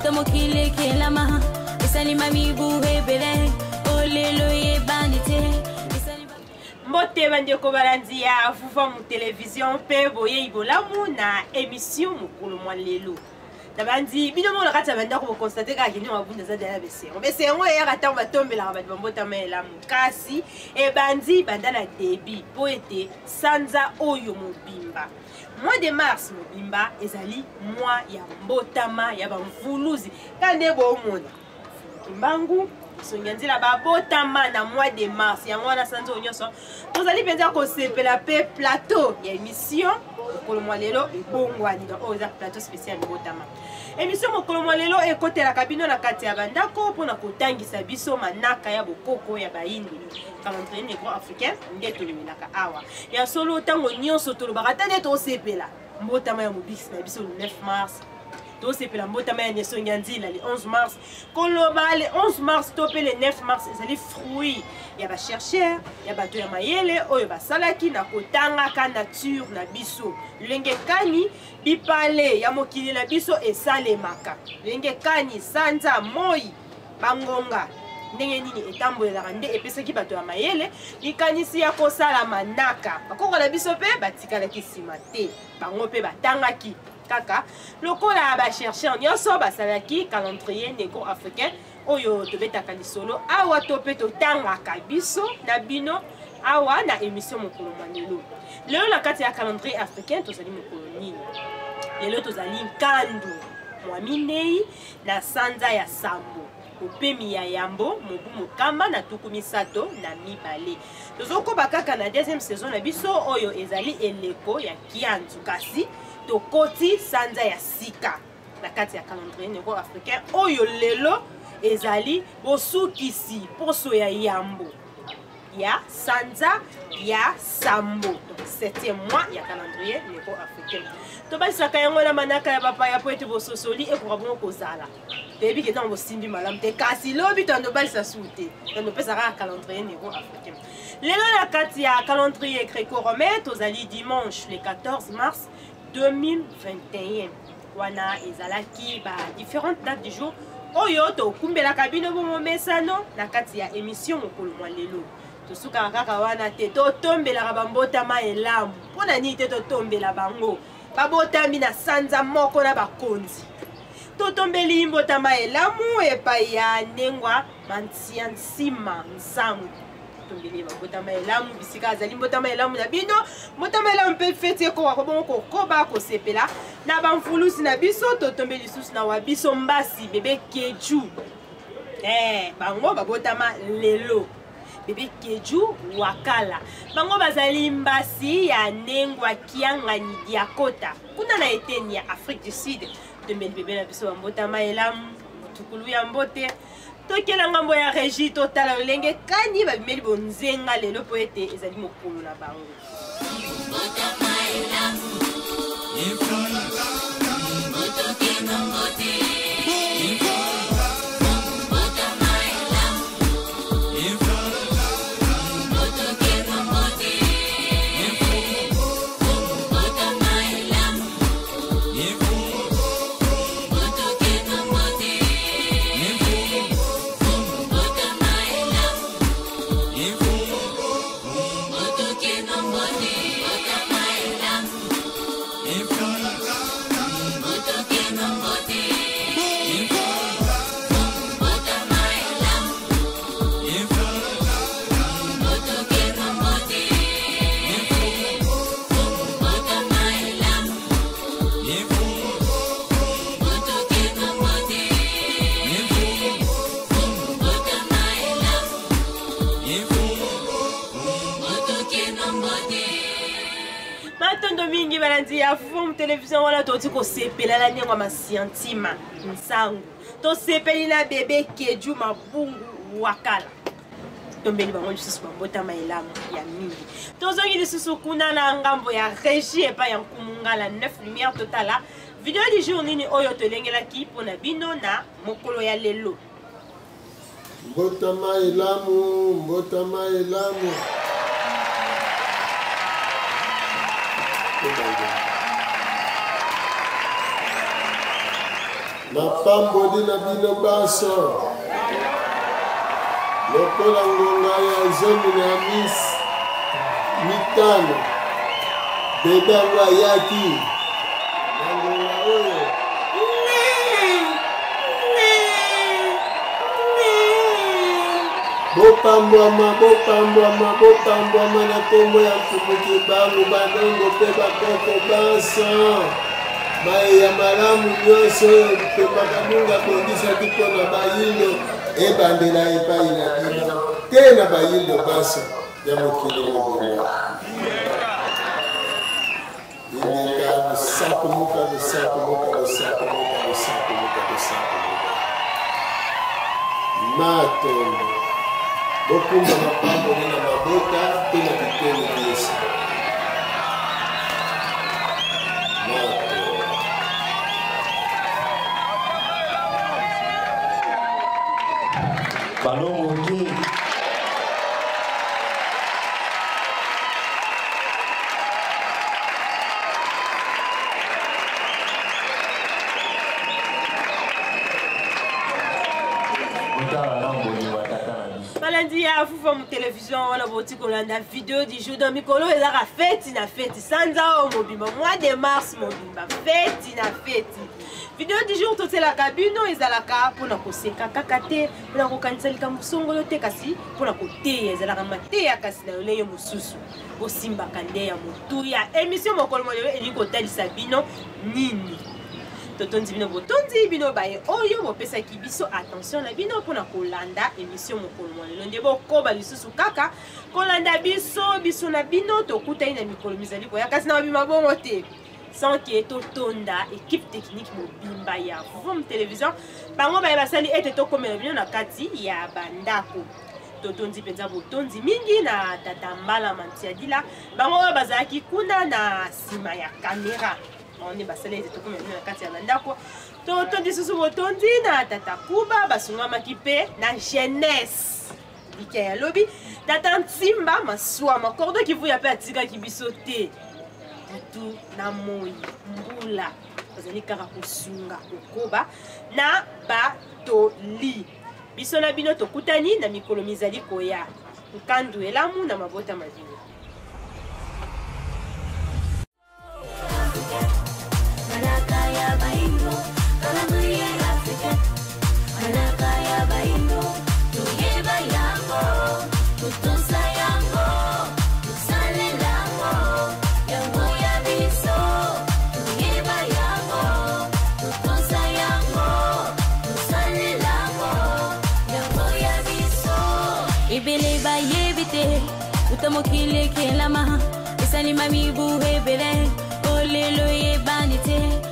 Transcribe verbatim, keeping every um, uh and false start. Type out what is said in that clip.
Tomo kile kelama Isali mami buhe bele Olelo ye banite Mbote bandeko balanzi ya fufa mu télévision pe boye ibolamu na émission mukulu mwa lelo. Tabandi bino mo nakati banda ko constater ka kini mabunda za dala bese. Bese ngo ya kata batombela ba mbota mela mukasi e bandi banda na débit poete sanza oyo mobimba. Mois de mars mobimba ezali mois ya mbotama ya bamvuluzi kande bo mona. Mbangu songanzila babotama na mois de mars yango wana sanzo onyoso tozali penza ko sepela pe plateau ya émission mokolo mwa lelo ebongwani na oza plateau spécial botama émission mokolo mwa lelo ekotela kabino na kati ya bandako mpona kotangisa biso manaka ya bokoko ya baindi calendrier negro africain nde tolemelaka awa ya solo ntango nyonso tolobaka ta nde tosepela mbotama ya mobikisi na biso le neuf mars to sepela mbotama ya Nelson Nyanzila le onze mars koloba le onze mars to pe le neuf mars ezali fruit ya ba chercheur ya bato ya mayele oyo basalaki na kotanga ka nature na biso lenge kani bipale ya mokili na biso esalemaka lenge kani sanza moi bangonga ndenge nini etambolelaka nde epesaki bato ya mayele likanisi ya kosala manaka bakokola biso pe batikalaki nsima te bango pe batangaki kaka lokola ba chercheur nyonso basalaki calendrier negro africain oyo tobetaka lisolo awa to pe totangaka biso na bino awa na émission mokolo mwa lelo lelo na kati ya calendrier africain tozali mokolo nini lelo tozali nkandu mwa minei na sanza ya sambo opemi ya yambo mobu mokamba na tuku misato na mibale tozokoba kaka na deuxième saison na biso oyo ezali eleko ya kianzu kasi tokoti sanza ya sika na kati ya calendrier negro africain oyo lelo ezali bosukisi poso ya yambo ya sanza ya sambo donc septième mois ya calendrier negro africain tobalisaka yango na manaka ya bapaya po ete bososoli ekoka bongo kozala toyebi ke ntango bosimbi malamu te kasi lobi toandobalisa su te tondopesaka ya calendrier negro africain lelo na kati ya calendrier gréco-romain tozali dimanche le quatorze mars deux mille vingt et un wana ezalaki ba différentes dates du jour oyo tokumbelaka bino bomomesano na kati ya émission mokolo mwa lelo tosukaka kaka wana te totombelaka bambotama elamu mpona nini te totombela bango babotami na sanza moko na bakonzi totombeli mbotama elamu epai ya ndengwa mantia nsima nsangu tombeli mbotama elamu bisika azali mbotama elamu na bino mbotama elamu mpe feti ekoka kobongo kokoba kosepela na bamfulusi na biso totombeli lisusu na wa biso mbasi bebe keju eh bango babotama lelo bebe keju wakala bango bazali mbasi ya ndengwa kiangani diakota kuna na eteni ya Afrique du Sud tombeli bebe na biso bambotama elamu tukulu ya mbote tokela ngambo ya régie totala lolenge kani babimeli bonzenga lelo po ete ezali mokolo na bango ya fum télévision wala toti ko sepela la nyangwa masiantima nsangu to sepeli na bebe keju mabungu wakala tombeli bango lisusu bambotama elamu ya mingi tozongi lisusu kuna na ngambo ya régie epa ya nkumungala neuf lumière totala video du jour nini oyo tolengelaki mpona bino na mokolo ya lelo mbotama elamu mbotama elamu mapamboli na bino baso lokola ngonga ya zomi na mis mitano bebe yango ayaki na ngonga oyo bopambwama bopambwama bopambwama na kombo ya mfumuki bango bandongo mpe bakoko baso baye ya malamu nyonso oyo mpe bakanunga bondisaki mpo na bayindo ebandela epai na bino te na bayindo baso ya mokili mobimba indika lusako muka lusako muka lusako muka lusako muka lusako muka matondo bokumba mapambo na mabota mpe na biteni nyesi Balongo Malandi ya fufa mu télévision wana boti kolanda vidéo du jour dans mikolo ezaka fête na fête sanza o mobimba mois de mars mobimba fête na fête vidéo du jour totelaka bino ezalaka mpona koseka kaka te mpona kokanisa likambo songolo te kasi mpona koteya ezalaka mateya kasi na lolenge mosusu osimbaka nde ya motuya émission mokolo molelo elingi kotalisa bino nini totondi bino botondi bino baye oyo bopesaki biso attention na bino mpona kolanda émission mokolo molelo nde bokoba lisusu kaka kolanda biso biso na bino tokutani na mikolo mizali koya kasi na babima bongo te sans que totonda équipe technique mobimba ya Vum télévision bango baye basali ete tokomela bino na kati ya bandako totondi penza botondi mingi na tata mbala mantiadila bango oyo bazalaki kuna na nsima ya kamera on est basali ete tokomela bino na kati ya bandako totondi susu botondi na tata kuba basungamaki mpe na jeunesse lika ya lobi tata ntimba maswama kordo kivuya mpe atikaki biso te butu na moi mbula bazali kaka kosunga kokoba na batoli biso na bino tokutani na mikolo mizali koya nkandu elamu na mabota mazili Utamokile kelama, isani mami buhe bele, olelo ye banite.